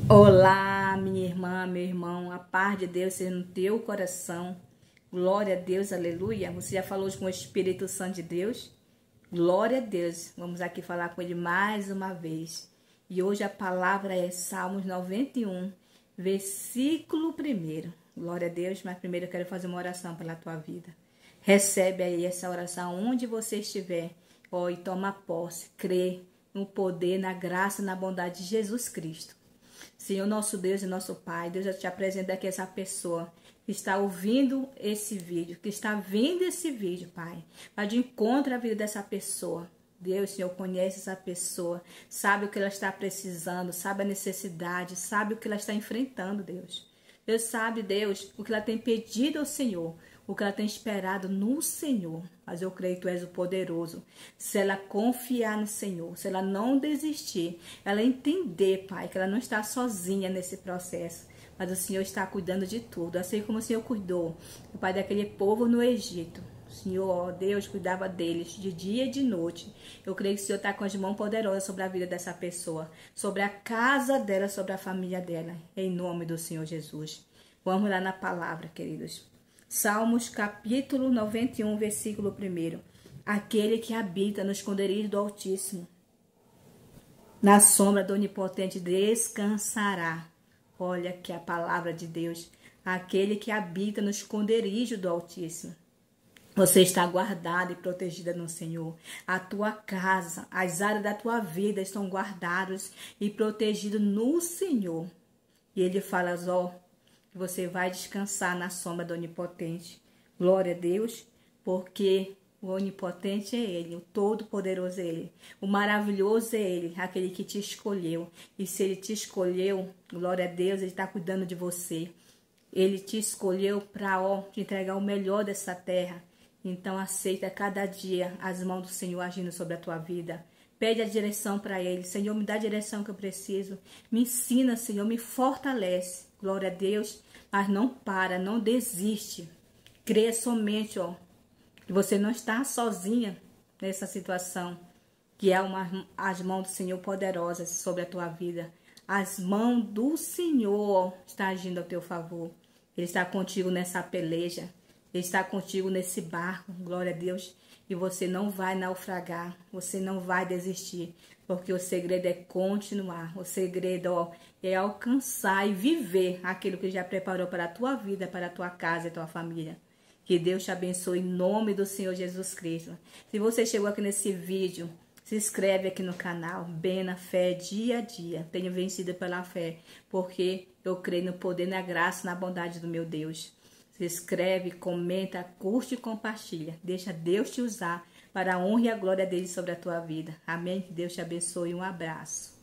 Olá, minha irmã, meu irmão, a paz de Deus seja no teu coração. Glória a Deus, aleluia. Você já falou com o Espírito Santo de Deus? Glória a Deus. Vamos aqui falar com ele mais uma vez. E hoje a palavra é Salmos 91, versículo 1. Glória a Deus, mas primeiro eu quero fazer uma oração pela tua vida. Recebe aí essa oração onde você estiver. E toma posse, crê no poder, na graça, na bondade de Jesus Cristo. Senhor, nosso Deus e nosso Pai, Deus, eu te apresento aqui essa pessoa que está ouvindo esse vídeo, que está vendo esse vídeo, Pai. Vai de encontro à vida dessa pessoa. Deus, Senhor, conhece essa pessoa, sabe o que ela está precisando, sabe a necessidade, sabe o que ela está enfrentando, Deus. Deus sabe, Deus, o que ela tem pedido ao Senhor, o que ela tem esperado no Senhor. Mas eu creio que Tu és o poderoso. Se ela confiar no Senhor, se ela não desistir, ela entender, Pai, que ela não está sozinha nesse processo, mas o Senhor está cuidando de tudo, assim como o Senhor cuidou, o Pai, daquele povo no Egito. O Senhor, ó Deus, cuidava deles de dia e de noite. Eu creio que o Senhor está com as mãos poderosas sobre a vida dessa pessoa, sobre a casa dela, sobre a família dela, em nome do Senhor Jesus. Vamos lá na palavra, queridos. Salmos capítulo 91, versículo 1. Aquele que habita no esconderijo do Altíssimo, na sombra do Onipotente descansará. Olha que a palavra de Deus. Aquele que habita no esconderijo do Altíssimo. Você está guardada e protegida no Senhor. A tua casa, as áreas da tua vida estão guardadas e protegidas no Senhor. E Ele fala, que você vai descansar na sombra do Onipotente. Glória a Deus, porque o Onipotente é Ele, o Todo-Poderoso é Ele, o maravilhoso é Ele, aquele que te escolheu. E se Ele te escolheu, glória a Deus, Ele está cuidando de você. Ele te escolheu para te entregar o melhor dessa terra. Então aceita cada dia as mãos do Senhor agindo sobre a tua vida. Pede a direção para Ele. Senhor, me dá a direção que eu preciso. Me ensina, Senhor, me fortalece. Glória a Deus. Mas não para, não desiste. Creia somente, que você não está sozinha nessa situação. Que é as mãos do Senhor poderosas sobre a tua vida. As mãos do Senhor estão agindo a teu favor. Ele está contigo nessa peleja. Ele está contigo nesse barco, glória a Deus, e você não vai naufragar, você não vai desistir, porque o segredo é continuar, o segredo é alcançar e viver aquilo que já preparou para a tua vida, para a tua casa e a tua família. Que Deus te abençoe em nome do Senhor Jesus Cristo. Se você chegou aqui nesse vídeo, se inscreve aqui no canal, bem na fé, dia a dia. Tenho vencido pela fé, porque eu creio no poder, na graça, na bondade do meu Deus. Se inscreve, comenta, curte e compartilha. Deixa Deus te usar para a honra e a glória dele sobre a tua vida. Amém? Que Deus te abençoe. Um abraço.